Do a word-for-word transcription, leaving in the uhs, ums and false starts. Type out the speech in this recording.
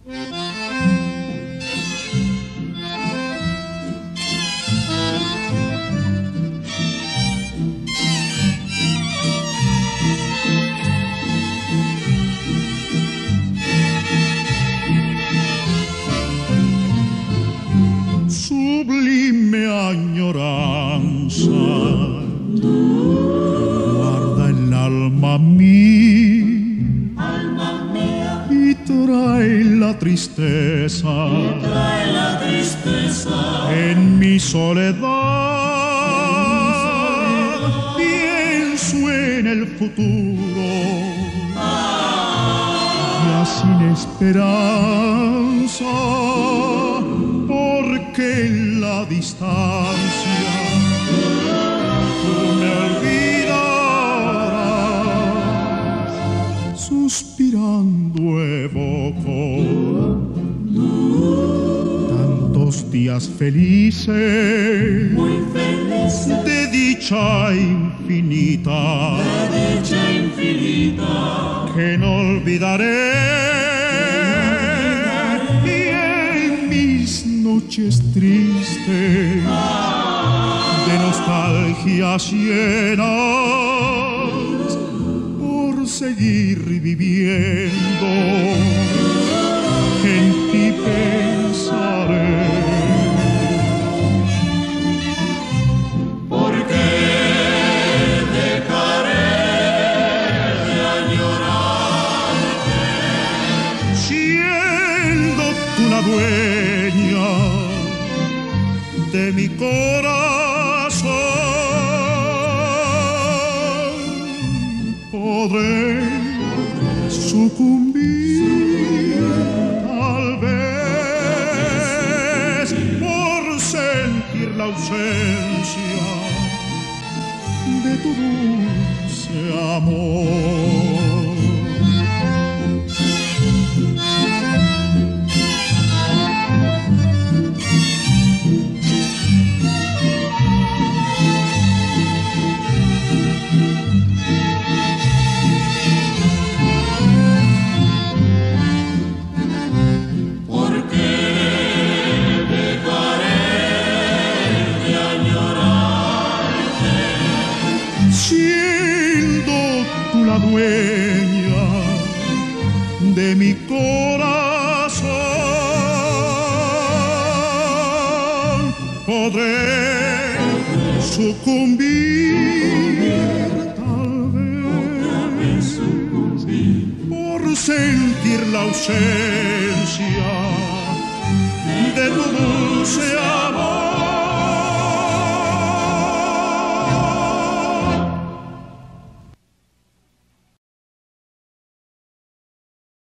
Sublime añoranza guarda el alma mía y trae la tristeza, trae la tristeza en mi soledad. Pienso en el futuro, ya sin esperanza, porque en la distancia tú me olvidarás. Suspirando evoco tantos días felices, muy feliz de dicha infinita, de dicha infinita que no olvidaré. Noches tristes de nostalgia llenas, por seguir viviendo en ti pensaré. Porque dejaré de añorarte, siendo tú la dueña de mi corazón. Podré sucumbir tal vez por sentir la ausencia de tu dulce amor. Siendo tú la dueña de mi corazón, podré sucumbir tal vez por sentir la ausencia de tu